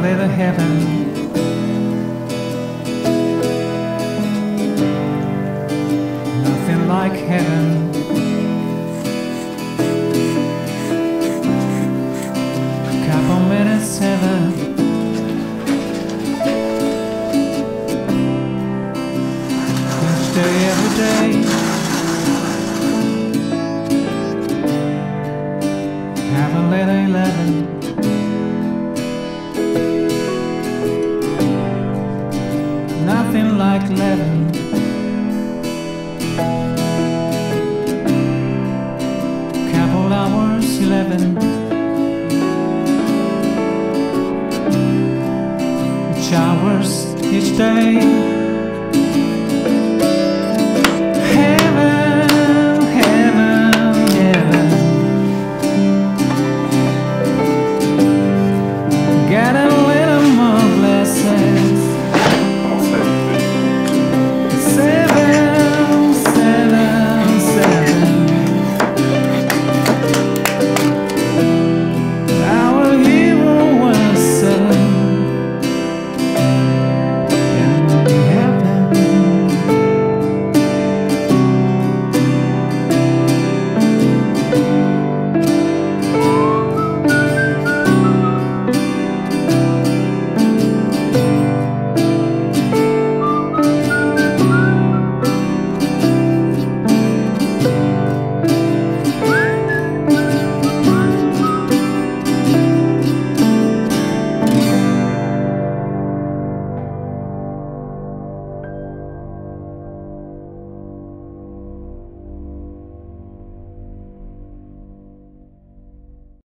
little heaven. Nothing like heaven. Couple minutes 7. Each day, every day. Have a little 11. Nothing like 11. Couple hours 11. Each hours each day.